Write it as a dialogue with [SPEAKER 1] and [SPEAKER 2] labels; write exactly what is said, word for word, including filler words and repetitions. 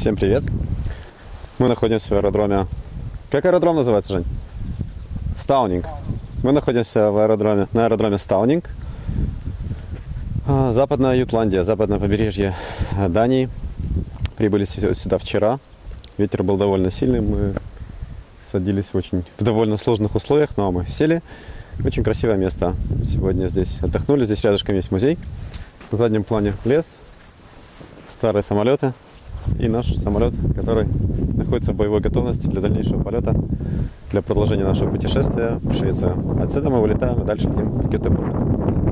[SPEAKER 1] Всем привет! Мы находимся в аэродроме. Как аэродром называется, Жень? Стаунинг. Мы находимся в аэродроме, на аэродроме Стаунинг. Западная Ютландия, западное побережье Дании. Прибыли сюда вчера. Ветер был довольно сильный. Мы садились в очень в довольно сложных условиях, но мы сели. Очень красивое место. Сегодня здесь отдохнули. Здесь рядышком есть музей. На заднем плане лес, старые самолеты и наш самолет, который находится в боевой готовности для дальнейшего полета, для продолжения нашего путешествия в Швецию. Отсюда мы вылетаем и дальше летим в Гетеборг.